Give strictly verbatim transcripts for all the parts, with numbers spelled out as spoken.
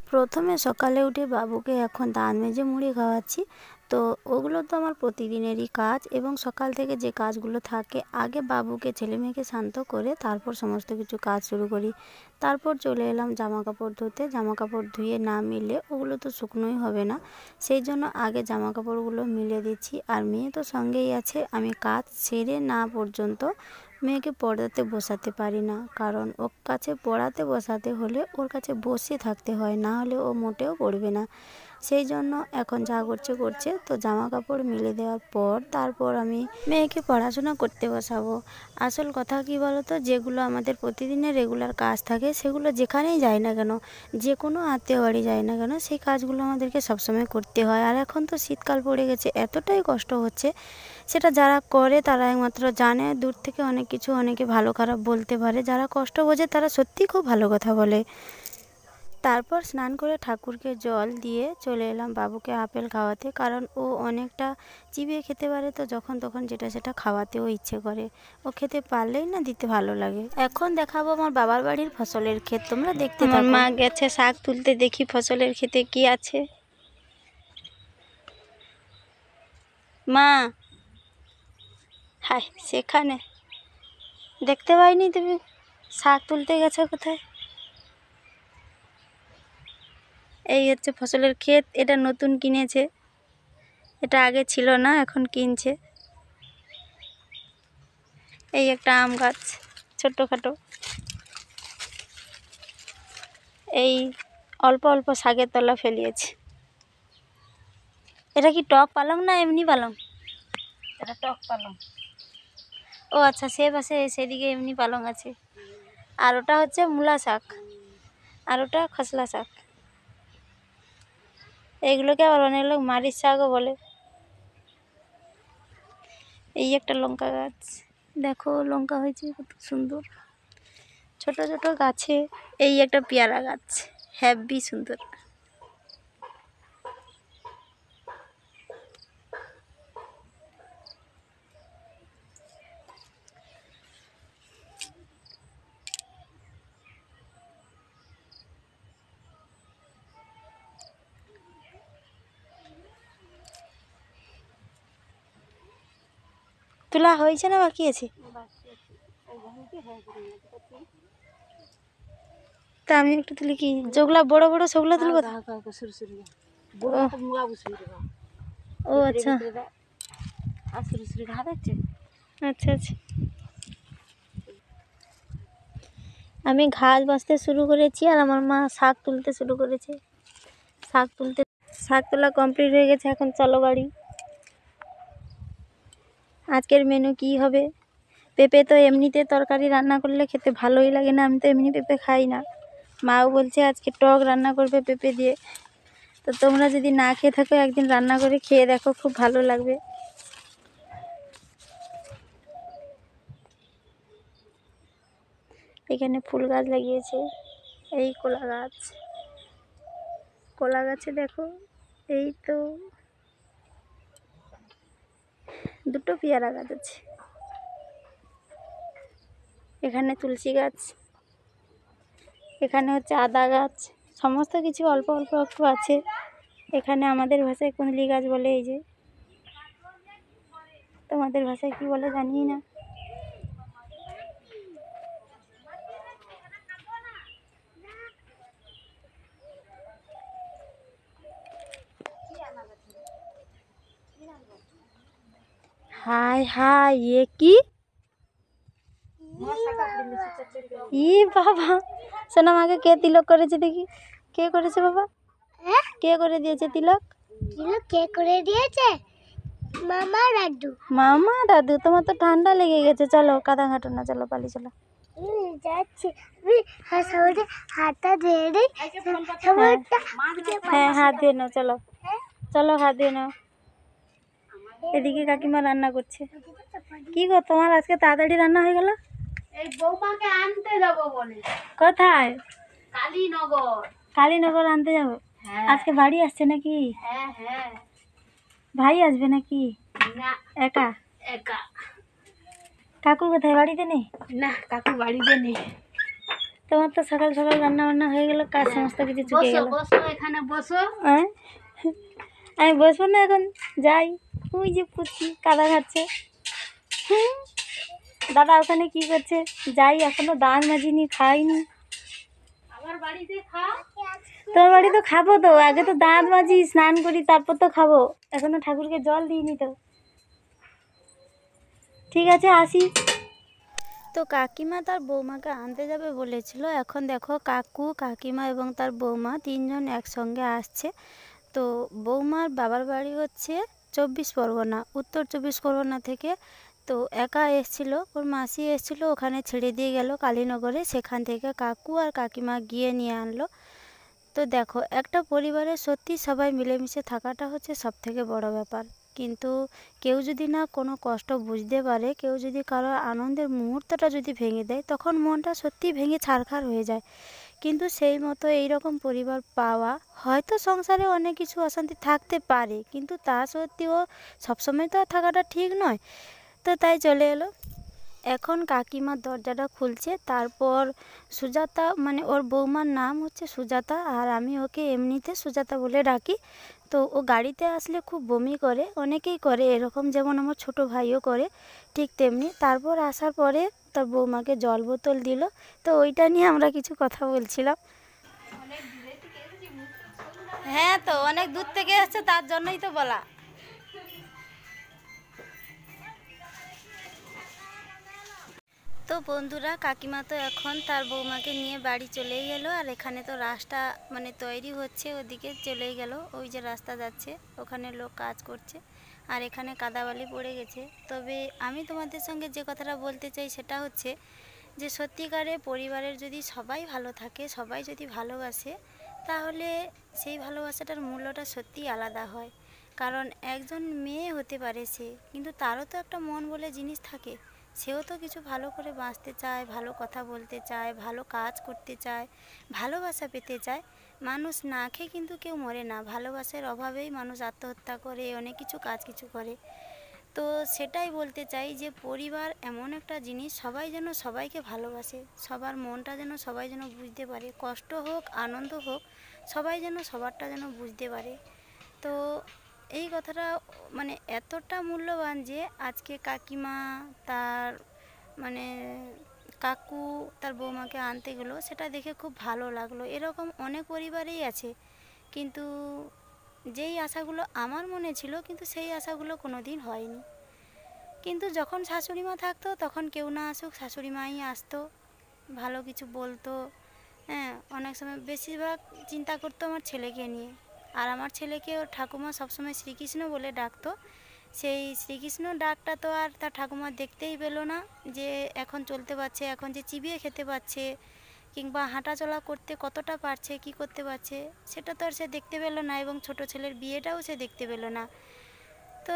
প্রথমে সকালে উঠে বাবুকে এখন দাঁত মেজে মুড়ি খাওয়াচ্ছি। তো ওগুলো তো আমার প্রতিদিনেরই কাজ এবং সকাল থেকে যে কাজগুলো থাকে আগে বাবুকে ছেলেমেয়েকে শান্ত করে তারপর সমস্ত কিছু কাজ শুরু করি। তারপর চলে এলাম জামা কাপড় ধুতে। জামা কাপড় ধুয়ে না মিলে ওগুলো তো শুকনোই হবে না, সেই জন্য আগে জামা কাপড়গুলো মিলে দিচ্ছি। আর মেয়ে তো সঙ্গেই আছে, আমি কাজ সেরে না পর্যন্ত মেয়েকে পড়াতে বসাতে পারি না, কারণ ওর কাছে পড়াতে বসাতে হলে ওর কাছে বসে থাকতে হয়, না হলে ও মোটেও পড়বে না। সেই জন্য এখন যা করছে করছে তো জামা কাপড় মিলে দেওয়ার পর তারপর আমি মেয়েকে পড়াশোনা করতে বসাবো। আসল কথা কি বলো তো, যেগুলো আমাদের প্রতিদিনের রেগুলার কাজ থাকে সেগুলো যেখানেই যাই না কেন, যে কোনো আত্মীয় বাড়ি যাই না কেন, সেই কাজগুলো আমাদেরকে সবসময় করতে হয়। আর এখন তো শীতকাল পড়ে গেছে, এতটাই কষ্ট হচ্ছে, সেটা যারা করে তারা একমাত্র জানে। দূর থেকে অনেক কিছু অনেকে ভালো খারাপ বলতে পারে, যারা কষ্ট বোঝে তারা সত্যি খুব ভালো কথা বলে। তারপর স্নান করে ঠাকুরকে জল দিয়ে চলে এলাম বাবুকে আপেল খাওয়াতে, কারণ ও অনেকটা চিবিয়ে খেতে পারে, তো যখন তখন যেটা সেটা খাওয়াতেও ইচ্ছে করে। ও খেতে পারলেই না দিতে ভালো লাগে। এখন দেখাবো আমার বাবার বাড়ির ফসলের ক্ষেত, তোমরা দেখতে থাকো। আমার মা গেছে শাক তুলতে, দেখি ফসলের ক্ষেতে কি আছে। মা, হাই সেখানে দেখতে পাইনি, তুমি শাক তুলতে গেছো কোথায়? এই হচ্ছে ফসলের ক্ষেত, এটা নতুন কিনেছে, এটা আগে ছিল না, এখন কিনছে। এই একটা আম গাছ ছোট্টখাটো, এই অল্প অল্প শাকের তলা ফেলিয়েছে। এটা কি টক পালং না এমনি পালং? এটা টক পালং। ও আচ্ছা, সে পাশে সেদিকে এমনি পালং আছে। আর ওটা হচ্ছে মূলা শাক, আর ওটা খসলা শাক। এইগুলোকে আবার অনেক লোক মারিচ শাকও বলে। এই একটা লঙ্কা গাছ, দেখো লঙ্কা হয়েছে কত সুন্দর ছোট ছোট গাছে। এই একটা পেয়ারা গাছ, হেব্বি সুন্দর। তোলা হয়েছে না বাকি আছে? তা আমি একটু তুলি, কি যেগুলা বড় বড় সেগুলো তুলবো? ও আচ্ছা আচ্ছা আচ্ছা। আমি ঘাস বাছতে শুরু করেছি আর আমার মা শাক তুলতে শুরু করেছে। শাক তুলতে শাক তোলা কমপ্লিট হয়ে গেছে, এখন চলো বাড়ি। আজকের মেনু কি হবে? পেঁপে তো এমনিতে তরকারি রান্না করলে খেতে ভালোই লাগে না, আমি তো এমনি পেঁপে খাই না। মাও বলছে আজকে টক রান্না করবে পেঁপে দিয়ে। তো তোমরা যদি না খেয়ে থাকো একদিন রান্না করে খেয়ে দেখো, খুব ভালো লাগবে। এখানে ফুল গাছ লাগিয়েছে, এই কলা গাছ, কলা গাছে দেখো এই তো দুটো পেয়ারা গাছ আছে। এখানে তুলসী গাছ, এখানে হচ্ছে আদা গাছ, সমস্ত কিছু অল্প অল্প একটু আছে। এখানে আমাদের ভাষায় কুঁদলি গাছ বলে, এই যে তোমাদের ভাষায় কি বলে জানি না। হাই হাই, এ কি? ই বাবা, শোনা মাকে কে তিলক করেছে দেখি, কে করেছে বাবা? কে করে দিয়েছে তিলক? তিলক কে করে দিয়েছে? মামা দাদু। মামা দাদু? তোমার তো ঠান্ডা লেগে গেছে, চলো কাদা ঘাটো না, চলো পালি চলো। যাচ্ছি হাতটা ধুয়ে দিই। হ্যাঁ হাত ধুয়ে নাও, চলো চলো হাত ধুয়ে নাও। এদিকে কাকিমা রান্না করছে। কি গো তোমার আজকে তাড়াতাড়ি রান্না হয়ে গেল? এই বৌমাকে আনতে যাবো বলে। কোথায়? কালীনগর। কালীনগর আনতে যাবো? আজকে বাড়ি আসছে নাকি? হ্যাঁ হ্যাঁ। ভাই আসবে নাকি? না, একা একা। কাকু কোথায়, বাড়িতে নেই? না, কাকু বাড়িতে নেই। তোমার তো সকাল সকাল রান্না বান্না হয়ে গেল, কাজ সমস্ত কিছু চুকে গেল। বসো এখানে বসো। হ্যাঁ আমি বসবো না, এখন যাই। ওই যে পুচি কাদা খাচ্ছে। হুম, দাদা ওখানে কি করছে? যাই, এখনো দাঁত মাজিনি, খাইনি। আমার বাড়িতে খাও। তোর বাড়ি তো খাবো তো, আগে তো দাঁত মাজি, স্নান করি, তারপর তো খাবো। এখনো ঠাকুরকে জল দিইনি তো। ঠিক আছে, আসি। তো কাকিমা তার বৌমাকে আনতে যাবে বলেছিল। এখন দেখো কাকু, কাকিমা এবং তার বৌমা তিনজন একসঙ্গে আসছে। তো বৌমার বাবার বাড়ি হচ্ছে চব্বিশ পরগনা, উত্তর চব্বিশ পরগনা থেকে। তো একা এসছিল, ওর মাসি এসছিল, ওখানে ছেড়ে দিয়ে গেল কালীনগরে। সেখান থেকে কাকু আর কাকিমা গিয়ে নিয়ে আনলো। তো দেখো, একটা পরিবারে সত্যি সবাই মিলেমিশে থাকাটা হচ্ছে সব থেকে বড় ব্যাপার। কিন্তু কেউ যদি না কোনো কষ্ট বুঝতে পারে, কেউ যদি কারো আনন্দের মুহূর্তটা যদি ভেঙে দেয়, তখন মনটা সত্যি ভেঙে ছারখার হয়ে যায়। কিন্তু সেই মতো এইরকম পরিবার পাওয়া, হয়তো সংসারে অনেক কিছু অশান্তি থাকতে পারে, কিন্তু তা সত্ত্বেও সবসময় তো আর থাকাটা ঠিক নয়। তো তাই চলে এলো। এখন কাকিমার দরজাটা খুলছে, তারপর সুজাতা, মানে ওর বৌমার নাম হচ্ছে সুজাতা, আর আমি ওকে এমনিতে সুজাতা বলে ডাকি। তো ও গাড়িতে আসলে খুব বমি করে, অনেকেই করে এরকম, যেমন আমার ছোট ভাইও করে ঠিক তেমনি। তারপর আসার পরে তার বৌমাকে জল বোতল দিল। তো ওইটা নিয়ে আমরা কিছু কথা বলছিলাম। হ্যাঁ, তো অনেক দূর থেকে এসছে, তার জন্যই তো বলা। তো বন্ধুরা, কাকিমা তো এখন তার বৌমাকে নিয়ে বাড়ি চলেই গেল। আর এখানে তো রাস্তা মানে তৈরি হচ্ছে, ওদিকে চলেই গেল। ওই যে রাস্তা যাচ্ছে, ওখানে লোক কাজ করছে, আর এখানে কাদাবালি পড়ে গেছে। তবে আমি তোমাদের সঙ্গে যে কথাটা বলতে চাই সেটা হচ্ছে যে সত্যিকারে পরিবারের যদি সবাই ভালো থাকে, সবাই যদি ভালোবাসে, তাহলে সেই ভালোবাসাটার মূল্যটা সত্যিই আলাদা হয়। কারণ একজন মেয়ে হতে পারে সে, কিন্তু তারও তো একটা মন বলে জিনিস থাকে। সেও তো কিছু ভালো করে বাঁচতে চায়, ভালো কথা বলতে চায়, ভালো কাজ করতে চায়, ভালোবাসা পেতে চায়। মানুষ না খেয়ে কিন্তু কেউ মরে না, ভালোবাসার অভাবেই মানুষ আত্মহত্যা করে, অনেক কিছু কাজ কিছু করে। তো সেটাই বলতে চাই যে পরিবার এমন একটা জিনিস, সবাই যেন সবাইকে ভালোবাসে, সবার মনটা যেন সবাই যেন বুঝতে পারে, কষ্ট হোক আনন্দ হোক, সবাই যেন সবারটা যেন বুঝতে পারে। তো এই কথাটা মানে এতটা মূল্যবান যে আজকে কাকিমা তার মানে কাকু তার বৌমাকে আনতে গেলো, সেটা দেখে খুব ভালো লাগলো। এরকম অনেক পরিবারেই আছে, কিন্তু যেই আশাগুলো আমার মনে ছিল, কিন্তু সেই আশাগুলো কোনো দিন হয়নি। কিন্তু যখন শাশুড়ি মা থাকতো, তখন কেউ না আসুক শাশুড়ি মাই আসতো, ভালো কিছু বলতো। হ্যাঁ, অনেক সময় বেশিরভাগ চিন্তা করতো আমার ছেলেকে নিয়ে। আর আমার ছেলেকে ওর ঠাকুমা সবসময় শ্রীকৃষ্ণ বলে ডাকতো। সেই শ্রীকৃষ্ণ ডাকটা তো আর তার ঠাকুমা দেখতেই পেলো না, যে এখন চলতে পারছে, এখন যে চিবিয়ে খেতে পারছে, কিংবা হাঁটাচলা করতে কতটা পারছে, কি করতে পারছে, সেটা তো আর সে দেখতে পেলো না। এবং ছোট ছেলের বিয়েটাও সে দেখতে পেলো না। তো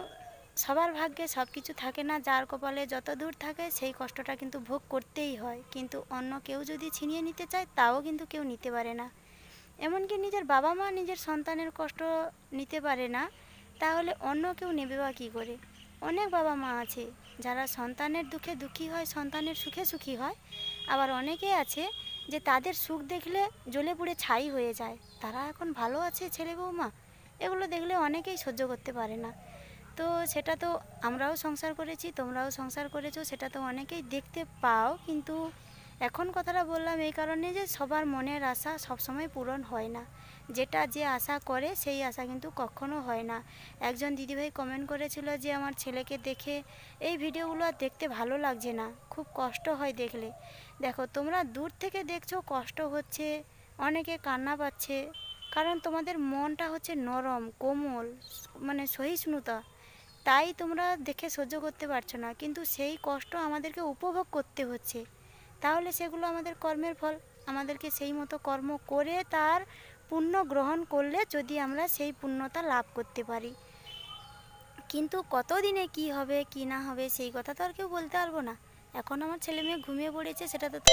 সবার ভাগ্যে সব কিছু থাকে না, যার কপালে যত দূর থাকে সেই কষ্টটা কিন্তু ভোগ করতেই হয়। কিন্তু অন্য কেউ যদি ছিনিয়ে নিতে চায়, তাও কিন্তু কেউ নিতে পারে না। এমনকি নিজের বাবা মা নিজের সন্তানের কষ্ট নিতে পারে না, তাহলে অন্য কেউ নেবে বা কী করে? অনেক বাবা মা আছে যারা সন্তানের দুঃখে দুঃখী হয়, সন্তানের সুখে সুখী হয়। আবার অনেকে আছে যে তাদের সুখ দেখলে জ্বলে পুড়ে ছাই হয়ে যায়। তারা এখন ভালো আছে ছেলে বৌমা, এগুলো দেখলে অনেকেই সহ্য করতে পারে না। তো সেটা তো আমরাও সংসার করেছি, তোমরাও সংসার করেছো, সেটা তো অনেকেই দেখতে পাও। কিন্তু এখন কথাটা বললাম এই কারণে যে সবার মনের আশা সবসময় পূরণ হয় না। যেটা যে আশা করে সেই আশা কিন্তু কখনো হয় না। একজন দিদিভাই কমেন্ট করেছিল যে আমার ছেলেকে দেখে এই ভিডিওগুলো আর দেখতে ভালো লাগছে না, খুব কষ্ট হয় দেখলে। দেখো, তোমরা দূর থেকে দেখছো কষ্ট হচ্ছে, অনেকে কান্না পাচ্ছে, কারণ তোমাদের মনটা হচ্ছে নরম কোমল, মানে সহিষ্ণুতা, তাই তোমরা দেখে সহ্য করতে পারছো না। কিন্তু সেই কষ্ট আমাদেরকে উপভোগ করতে হচ্ছে, তাহলে সেগুলো আমাদের কর্মের ফল। আমাদেরকে সেই মতো কর্ম করে তার পুণ্য গ্রহণ করলে যদি আমরা সেই পুণ্যতা লাভ করতে পারি। কিন্তু কতদিনে কি হবে কি না হবে সেই কথা তো আর কেউ বলতে পারবো না। এখন আমার ছেলে মেয়ে ঘুমিয়ে পড়েছে, সেটা তো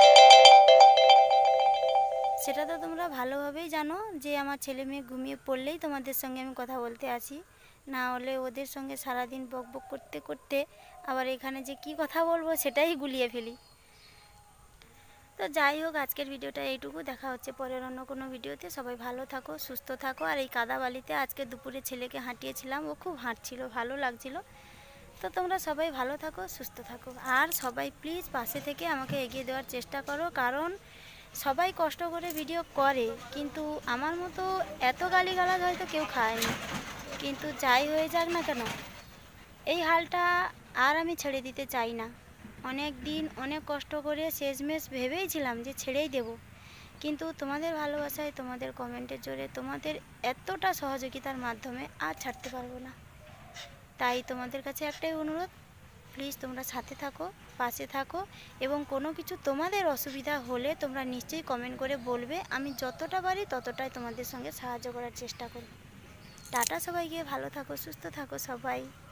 সেটা তো তোমরা ভালোভাবেই জানো যে আমার ছেলে মেয়ে ঘুমিয়ে পড়লেই তোমাদের সঙ্গে আমি কথা বলতে আসি, না হলে ওদের সঙ্গে সারাদিন বক বক করতে করতে আবার এখানে যে কি কথা বলবো সেটাই গুলিয়ে ফেলি। তো যাই হোক, আজকের ভিডিওটা এইটুকু। দেখা হচ্ছে পরের অন্য কোনো ভিডিওতে। সবাই ভালো থাকো, সুস্থ থাকো। আর এই কাদা বালিতে আজকে দুপুরে ছেলেকে হাঁটিয়েছিলাম, ও খুব হাঁটছিল, ভালো লাগছিল। তো তোমরা সবাই ভালো থাকো, সুস্থ থাকো। আর সবাই প্লিজ পাশে থেকে আমাকে এগিয়ে দেওয়ার চেষ্টা করো, কারণ সবাই কষ্ট করে ভিডিও করে, কিন্তু আমার মতো এত গালিগালাজ হয়তো কেউ খায়নি। কিন্তু যাই হয়ে যাক না কেন, এই হালটা আর আমি ছেড়ে দিতে চাই না। অনেক দিন অনেক কষ্ট করে শেষমেশ ভেবেইছিলাম যে ছেড়েই দেব, কিন্তু তোমাদের ভালোবাসায়, তোমাদের কমেন্টের জোরে, তোমাদের এতটা সহযোগিতার মাধ্যমে আর ছাড়তে পারবো না। তাই তোমাদের কাছে একটাই অনুরোধ, প্লিজ তোমরা সাথে থাকো, পাশে থাকো, এবং কোনো কিছু তোমাদের অসুবিধা হলে তোমরা নিশ্চয়ই কমেন্ট করে বলবে। আমি যতটা পারি ততটাই তোমাদের সঙ্গে সাহায্য করার চেষ্টা করব। টাটা সবাইকে, ভালো থাকো, সুস্থ থাকো সবাই।